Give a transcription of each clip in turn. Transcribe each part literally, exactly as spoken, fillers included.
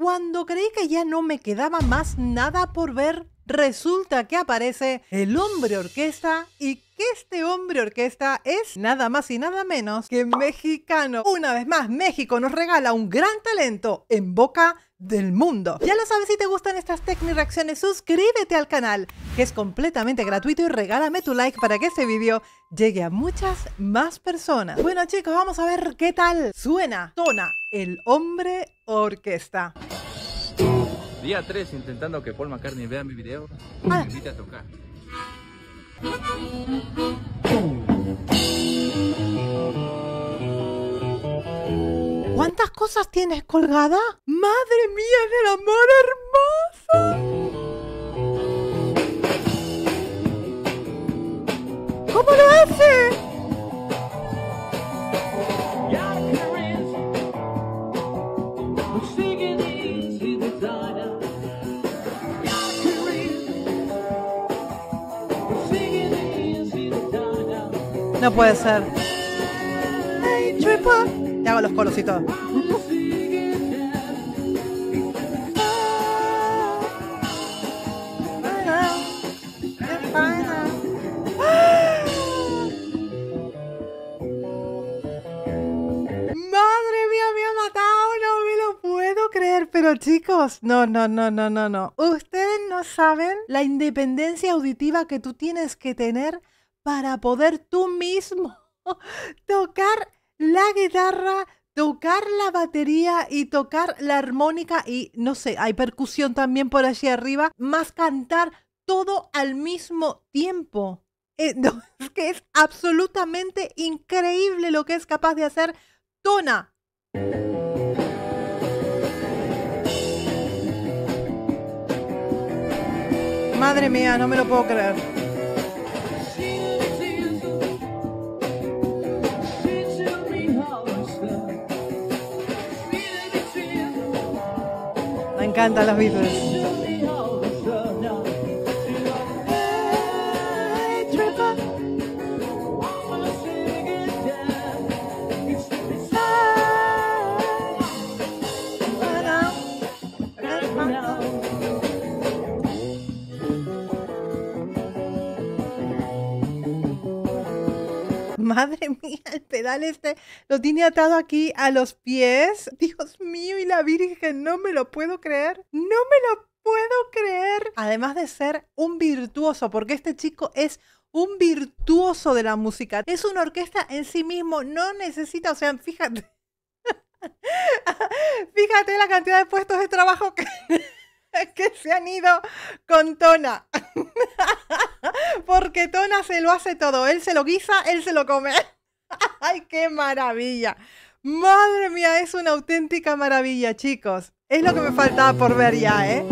cuando creí que ya no me quedaba más nada por ver, resulta que aparece el hombre orquesta y que este hombre orquesta es nada más y nada menos que mexicano. Una vez más, México nos regala un gran talento en boca del mundo. Ya lo sabes, si te gustan estas Tecni reacciones, suscríbete al canal, que es completamente gratuito, y regálame tu like para que este video llegue a muchas más personas. Bueno, chicos, vamos a ver qué tal suena Tona, el hombre orquesta. Día tres intentando que Paul McCartney vea mi video y Ah. me invite a tocar. ¿Cuántas cosas tienes colgada? ¡Madre mía del amor hermoso! ¿Cómo lo hace? No puede ser. Te hago los coros y todo. Pero chicos, no, no, no, no, no, no. Ustedes no saben la independencia auditiva que tú tienes que tener para poder tú mismo tocar la guitarra, tocar la batería y tocar la armónica y, no sé, hay percusión también por allí arriba, más cantar todo al mismo tiempo. Eh, no, es que es absolutamente increíble lo que es capaz de hacer Tona. Madre mía, no me lo puedo creer. Me encantan los Beatles. Madre mía, el pedal este lo tiene atado aquí a los pies. Dios mío, y la Virgen, no me lo puedo creer. No me lo puedo creer. Además de ser un virtuoso, porque este chico es un virtuoso de la música. Es una orquesta en sí mismo, no necesita, o sea, fíjate. Fíjate la cantidad de puestos de trabajo que... que se han ido con Tona. Porque Tona se lo hace todo. Él se lo guisa, él se lo come. ¡Ay, qué maravilla! Madre mía, es una auténtica maravilla, chicos. Es lo que me faltaba por ver ya, ¿eh?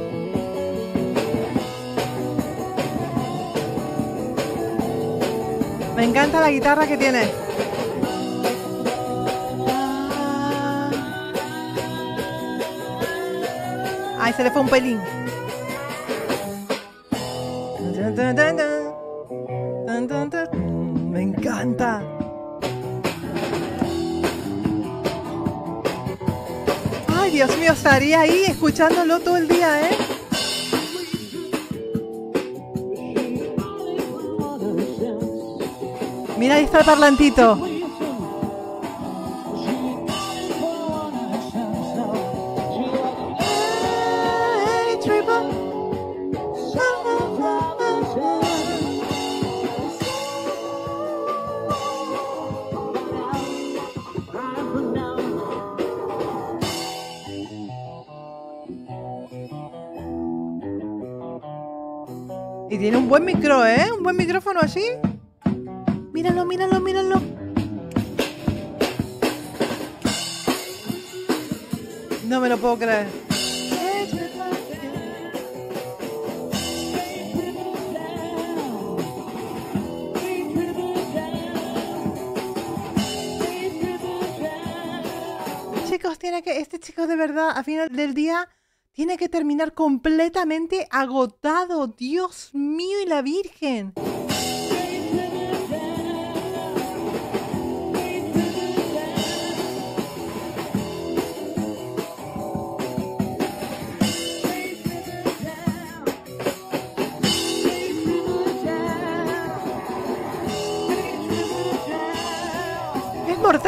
Me encanta la guitarra que tiene. Ay, se le fue un pelín. Me encanta. Ay, Dios mío, estaría ahí escuchándolo todo el día, ¿eh? Mira, ahí está el parlantito. Y tiene un buen micro, ¿eh? Un buen micrófono así. Míralo, míralo, míralo. No me lo puedo creer. Chicos, tiene que... Este chico de verdad, a final del día... Tiene que terminar completamente agotado. Dios mío y la Virgen.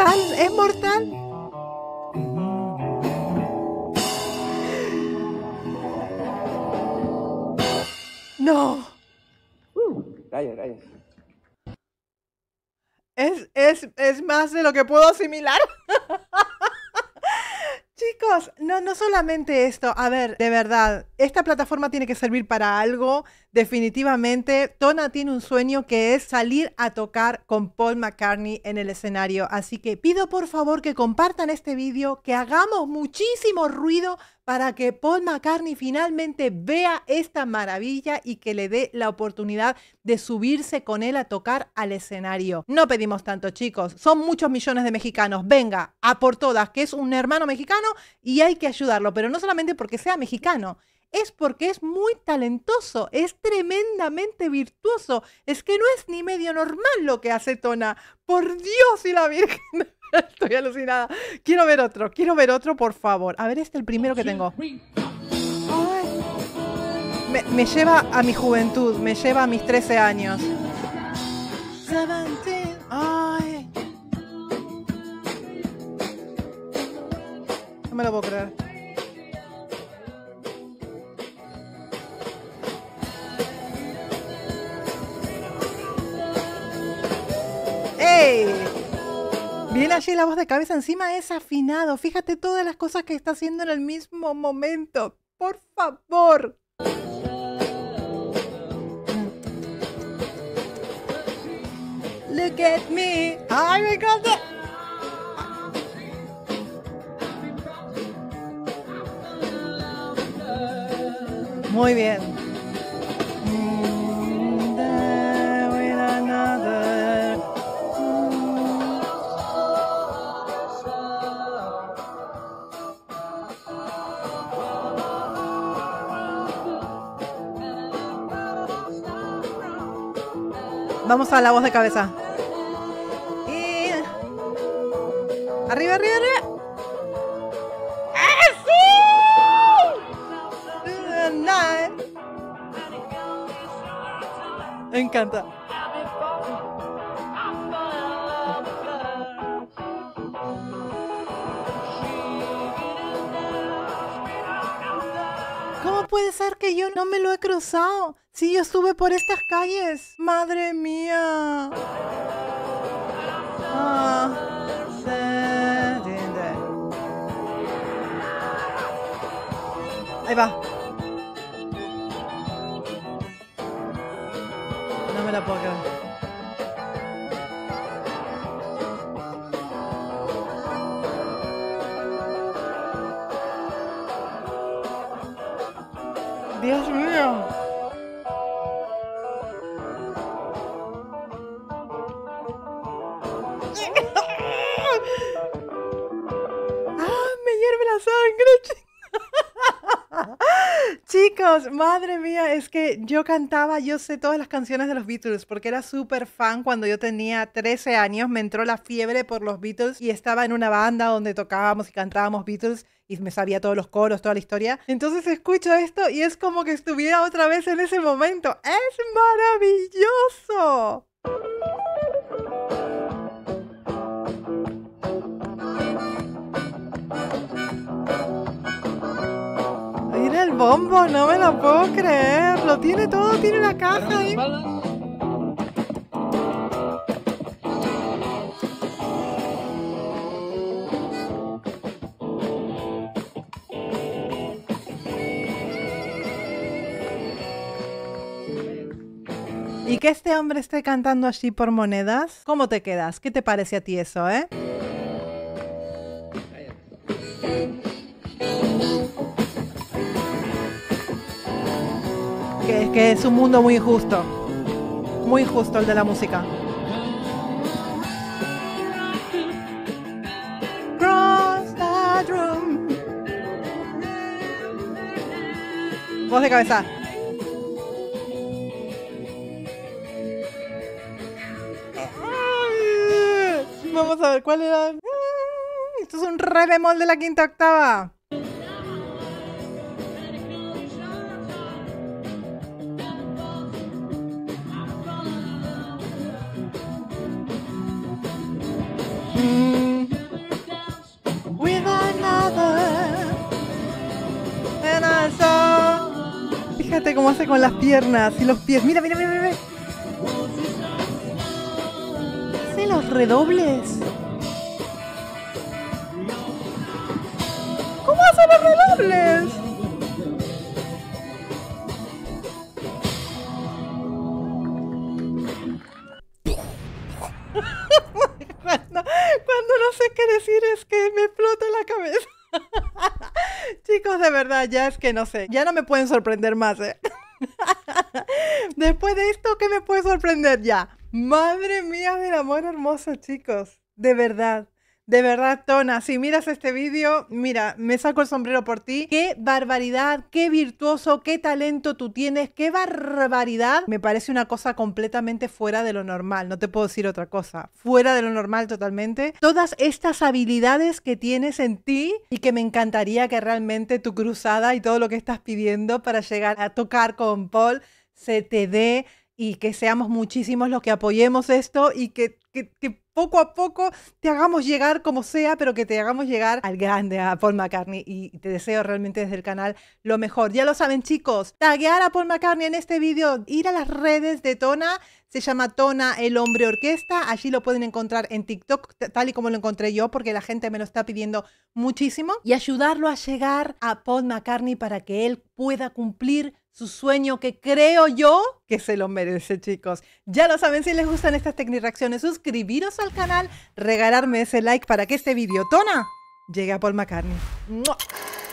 mortal, es mortal. No. Uh, rayos, rayos. Es, es, es más de lo que puedo asimilar. Chicos, no, no solamente esto. A ver, de verdad, esta plataforma tiene que servir para algo. Definitivamente, Tona tiene un sueño que es salir a tocar con Paul McCartney en el escenario. Así que pido por favor que compartan este vídeo, que hagamos muchísimo ruido para que Paul McCartney finalmente vea esta maravilla y que le dé la oportunidad de subirse con él a tocar al escenario. No pedimos tanto, chicos. Son muchos millones de mexicanos. Venga, a por todas, que es un hermano mexicano y hay que ayudarlo. Pero no solamente porque sea mexicano. Es porque es muy talentoso, es tremendamente virtuoso. Es que no es ni medio normal lo que hace Tona. Por Dios y la Virgen. Estoy alucinada. Quiero ver otro, quiero ver otro, por favor. A ver, este es el primero que tengo. Ay. Me, me lleva a mi juventud, me lleva a mis trece años. Ay. No me lo puedo creer. ¡Ey! Viene allí la voz de cabeza, encima es afinado. Fíjate todas las cosas que está haciendo en el mismo momento. Por favor. Look at me. ¡Ay, me encanta! Muy bien. Vamos a la voz de cabeza. Y... Arriba, arriba, arriba. ¡Eso! Me encanta. ¿Cómo puede ser que yo no me lo he cruzado? Si yo estuve por estas calles. ¡Madre mía! Ah. Ahí va. No me la puedo creer. Dios mío. ¡Ah! Me hierve la sangre. Chicos, madre mía, es que yo cantaba, yo sé todas las canciones de los Beatles porque era súper fan. Cuando yo tenía trece años me entró la fiebre por los Beatles y estaba en una banda donde tocábamos y cantábamos Beatles y me sabía todos los coros, toda la historia. Entonces escucho esto y es como que estuviera otra vez en ese momento. ¡Es maravilloso! Mira el bombo, no me lo puedo creer. Lo tiene todo, tiene la caja ahí. Y que este hombre esté cantando así por monedas, ¿cómo te quedas? ¿Qué te parece a ti eso, eh? Que, que es un mundo muy injusto. Muy injusto el de la música. Cross that room. Voz de cabeza. Vamos a ver, ¿cuál era? Esto es un re bemol de la quinta octava. Mm. fíjate cómo hace con las piernas y los pies. Mira, mira, mira, mira. Hace los redobles. ¿Cómo hace los redobles? Cuando, cuando no sé qué decir es que me explota la cabeza. Chicos, de verdad, ya es que no sé. Ya no me pueden sorprender más, ¿eh? Después de esto, ¿qué me puede sorprender ya? Madre mía del amor hermoso, chicos. De verdad. De verdad, Tona, si miras este vídeo, mira, me saco el sombrero por ti. ¡Qué barbaridad! ¡Qué virtuoso! ¡Qué talento tú tienes! ¡Qué barbaridad! Me parece una cosa completamente fuera de lo normal. No te puedo decir otra cosa. Fuera de lo normal totalmente. Todas estas habilidades que tienes en ti y que me encantaría que realmente tu cruzada y todo lo que estás pidiendo para llegar a tocar con Paul se te dé y que seamos muchísimos los que apoyemos esto y que, que, que poco a poco te hagamos llegar como sea, pero que te hagamos llegar al grande, a Paul McCartney. Y te deseo realmente desde el canal lo mejor. Ya lo saben, chicos, taguear a Paul McCartney en este vídeo, ir a las redes de Tona, se llama Tona el Hombre Orquesta, allí lo pueden encontrar en TikTok, tal y como lo encontré yo, porque la gente me lo está pidiendo muchísimo, y ayudarlo a llegar a Paul McCartney para que él pueda cumplir su sueño, que creo yo que se lo merece, chicos. Ya lo saben, si les gustan estas tecnireacciones, suscribiros al canal, regalarme ese like para que este vídeo, Tona, llegue a Paul McCartney. ¡Mua!